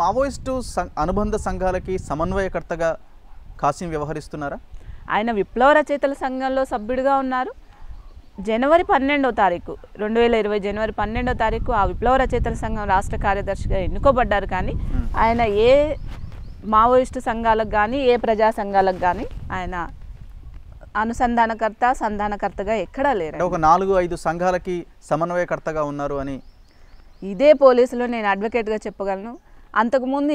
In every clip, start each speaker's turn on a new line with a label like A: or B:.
A: Maoist అనుబంధ సంఘాలకి సమన్వయకర్తగా కాసిం వ్యవహరిస్తున్నారా?
B: ఆయన విప్లవ రచయితల సంఘంలో సభ్యుడిగా ఉన్నారు. జనవరి 12వ తారీఖు 2020 జనవరి 12వ తారీఖు ఆ విప్లవ రచయితల సంఘం రాష్ట్ర కార్యదర్శిగా ఎన్నుకోబడ్డారు. కానీ ఆయన ఏ మావోయిస్టు సంఘాలకు కానీ ఏ ప్రజా సంఘాలకు కానీ ఆయన అనుసంధానకర్త సంధానకర్తగా ఎక్కడా లేరు.
A: ఒక 4-5 సంఘాలకి సమన్వయకర్తగా ఉన్నారు అని
B: ఇదే పోలీసులో నేను అడ్వకేట్గా చెప్పగలను. అంతకుముందు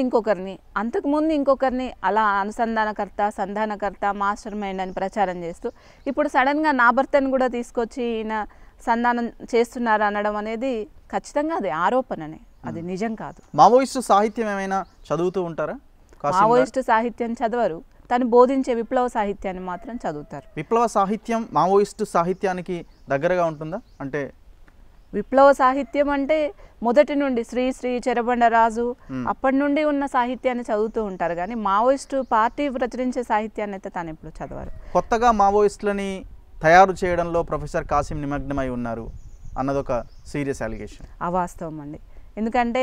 B: ఇంకొకరిని అలా అనుసంధానకర్త సంధానకర్త మాస్టర్ మైండ్ అని ప్రచారం చేస్తూ ఇప్పుడు సడన్గా నా భర్తను కూడా తీసుకొచ్చి ఈయన సంధానం చేస్తున్నారు అనడం అనేది ఖచ్చితంగా అది ఆరోపణనే, అది నిజం కాదు.
A: మావోయిస్టు సాహిత్యం ఏమైనా చదువుతూ ఉంటారా?
B: మావోయిస్టు సాహిత్యం చదవరు, తను బోధించే విప్లవ సాహిత్యాన్ని మాత్రం చదువుతారు.
A: విప్లవ సాహిత్యం మావోయిస్టు సాహిత్యానికి దగ్గరగా ఉంటుందా? అంటే
B: విప్లవ సాహిత్యం అంటే మొదటి నుండి శ్రీ చెరబండరాజు అప్పటి నుండి ఉన్న సాహిత్యాన్ని చదువుతూ ఉంటారు. కానీ మావోయిస్టు పార్టీ ప్రచురించే సాహిత్యాన్ని అయితే తను ఎప్పుడు చదవరు.
A: కొత్తగా మావోయిస్టులని తయారు చేయడంలో ప్రొఫెసర్ కాసిం నిమగ్నమై ఉన్నారు అన్నదొక సీరియస్ అలిగేషన్.
B: అవాస్తవం అండి. ఎందుకంటే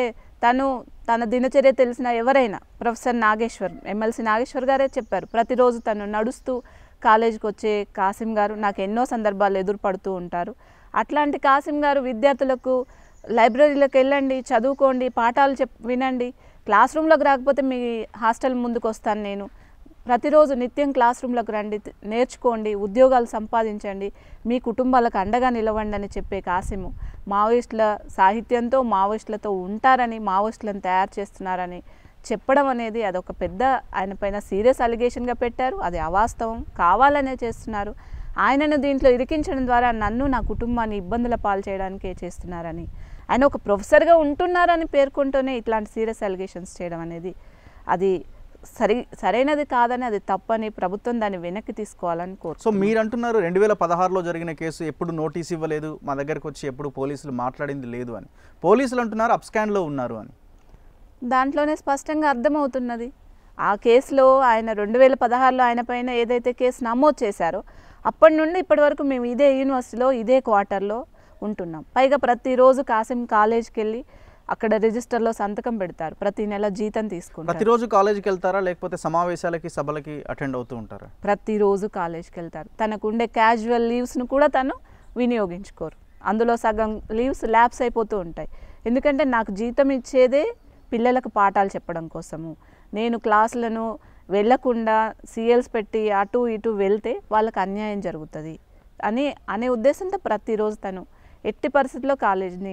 B: తన దినచర్య తెలిసిన ఎవరైనా ప్రొఫెసర్ నాగేశ్వర్ ఎమ్మెల్సీ నాగేశ్వర్ గారే చెప్పారు, ప్రతిరోజు తను నడుస్తూ కాలేజీకి వచ్చే కాసిం గారు నాకు ఎన్నో సందర్భాలు ఎదురుపడుతూ ఉంటారు. అట్లాంటి కాసిం గారు విద్యార్థులకు లైబ్రరీలోకి వెళ్ళండి, చదువుకోండి, పాఠాలు వినండి, క్లాస్ రూమ్లోకి రాకపోతే మీ హాస్టల్ ముందుకు వస్తాను నేను, ప్రతిరోజు నిత్యం క్లాస్ రూమ్లోకి రండి, నేర్చుకోండి, ఉద్యోగాలు సంపాదించండి, మీ కుటుంబాలకు అండగా నిలవండి అని చెప్పే కాసిము మావోయిస్టుల సాహిత్యంతో మావోయిస్టులతో ఉంటారని మావోయిస్టులను తయారు చేస్తున్నారని చెప్పడం అనేది అదొక పెద్ద ఆయన పైన సీరియస్ అలిగేషన్గా పెట్టారు. అది అవాస్తవం, కావాలనే చేస్తున్నారు. ఆయనను దీంట్లో ఇరికించడం ద్వారా నన్ను నా కుటుంబాన్ని ఇబ్బందుల పాలు చేయడానికే చేస్తున్నారని, ఆయన ఒక ప్రొఫెసర్గా ఉంటున్నారని పేర్కొంటూనే ఇట్లాంటి సీరియస్ అలిగేషన్స్ చేయడం అనేది అది సరైనది కాదని, అది తప్పని ప్రభుత్వం దాన్ని వెనక్కి తీసుకోవాలని కోరుతున్నాను.
A: సో మీరు అంటున్నారు 2016లో జరిగిన కేసు ఎప్పుడు నోటీస్ ఇవ్వలేదు, మా దగ్గరకు వచ్చి ఎప్పుడు పోలీసులు మాట్లాడింది లేదు అని. పోలీసులు అంటున్నారు అప్స్కాండ్లో ఉన్నారు అని.
B: దాంట్లోనే స్పష్టంగా అర్థమవుతున్నది. ఆ కేసులో ఆయన 2016లో ఆయన పైన ఏదైతే కేసు నమోదు చేశారో అప్పటి నుండి ఇప్పటి వరకు మేము ఇదే యూనివర్సిటీలో ఇదే క్వార్టర్లో ఉంటున్నాం. పైగా ప్రతిరోజు కాసిం కాలేజ్కి వెళ్ళి అక్కడ రిజిస్టర్లో సంతకం పెడతారు, ప్రతి నెల జీతం తీసుకుంటారు.
A: ప్రతిరోజు కాలేజీకి వెళ్తారా లేకపోతే సమావేశాలకి సభలకి అటెండ్ అవుతూ ఉంటారా?
B: ప్రతిరోజు కాలేజ్కి వెళ్తారు. తనకుండే క్యాజువల్ లీవ్స్ను కూడా తను వినియోగించుకోరు. అందులో సగం లీవ్స్ ల్యాప్స్ అయిపోతూ ఉంటాయి. ఎందుకంటే నాకు జీతం ఇచ్చేదే పిల్లలకు పాఠాలు చెప్పడం కోసము. నేను క్లాసులను వెళ్ళకుండా సీఎల్స్ పెట్టి అటు ఇటు వెళ్తే వాళ్ళకి అన్యాయం జరుగుతుంది అనే ఉద్దేశంతో ప్రతిరోజు తను ఎట్టి పరిస్థితుల్లో కాలేజీని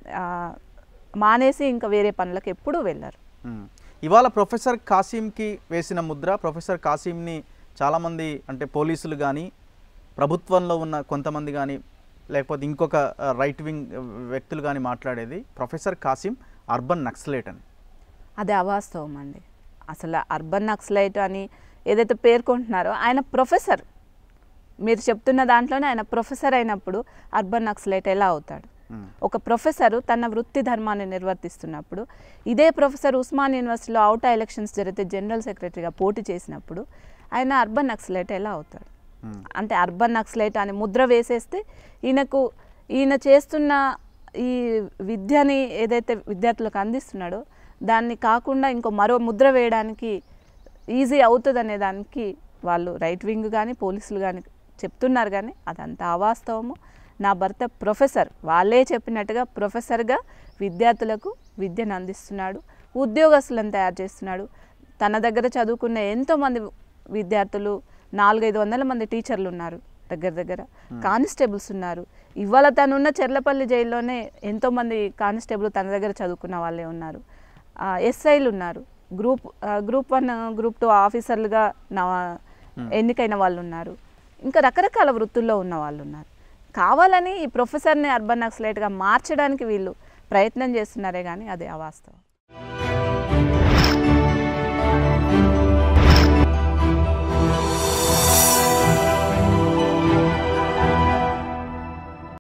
B: మానేసి ఇంకా వేరే పనులకు ఎప్పుడూ వెళ్ళారు.
A: ఇవాళ ప్రొఫెసర్ కాసింకి వేసిన ముద్ర, ప్రొఫెసర్ కాసింని చాలామంది అంటే పోలీసులు కానీ ప్రభుత్వంలో ఉన్న కొంతమంది కానీ లేకపోతే ఇంకొక రైట్ వింగ్ వ్యక్తులు కానీ మాట్లాడేది ప్రొఫెసర్ కాసిం అర్బన్ నక్సలైట్ అని.
B: అది అవాస్తవం అండి. అసలు అర్బన్ నక్సలైట్ అని ఏదైతే పేర్కొంటున్నారో ఆయన ప్రొఫెసర్, మీరు చెప్తున్న దాంట్లోనే ఆయన ప్రొఫెసర్ అయినప్పుడు అర్బన్ నక్సలైట్ ఎలా అవుతాడు? ఒక ప్రొఫెసరు తన వృత్తి ధర్మాన్ని నిర్వర్తిస్తున్నప్పుడు ఇదే ప్రొఫెసర్ ఉస్మాన్ యూనివర్సిటీలో అవుట్ ఎలక్షన్స్ జరిగితే జనరల్ సెక్రటరీగా పోటీ చేసినప్పుడు ఆయన అర్బన్ నక్సలైట్ ఎలా అవుతాడు? అంటే అర్బన్ నక్సలైట్ అని ముద్ర వేసేస్తే ఈయన చేస్తున్న ఈ విద్యని ఏదైతే విద్యార్థులకు అందిస్తున్నాడో దాన్ని కాకుండా ఇంకో మరో ముద్ర వేయడానికి ఈజీ అవుతుంది అనే దానికి వాళ్ళు రైట్ వింగ్ కానీ పోలీసులు కానీ చెప్తున్నారు. కానీ అదంతా అవాస్తవము. నా భర్త ప్రొఫెసర్, వాళ్ళే చెప్పినట్టుగా ప్రొఫెసర్గా విద్యార్థులకు విద్యను అందిస్తున్నాడు, ఉద్యోగస్తులను తయారు చేస్తున్నాడు. తన దగ్గర చదువుకున్న ఎంతోమంది విద్యార్థులు 400-500 మంది టీచర్లు ఉన్నారు, దగ్గర కానిస్టేబుల్స్ ఉన్నారు. ఇవాళ తనున్న చెర్లపల్లి జైల్లోనే ఎంతోమంది కానిస్టేబుల్ తన దగ్గర చదువుకున్న వాళ్ళే ఉన్నారు. ఎస్ఐలు ఉన్నారు, గ్రూప్ 1 గ్రూప్ 2 ఆఫీసర్లుగా ఎన్నికైన వాళ్ళు ఉన్నారు, ఇంకా రకరకాల వృత్తుల్లో ఉన్న వాళ్ళు ఉన్నారు. కావాలని ఈ ప్రొఫెసర్ని అర్బన్ నక్సలైట్గా మార్చడానికి వీళ్ళు ప్రయత్నం చేస్తున్నారే కానీ అది అవాస్తవం.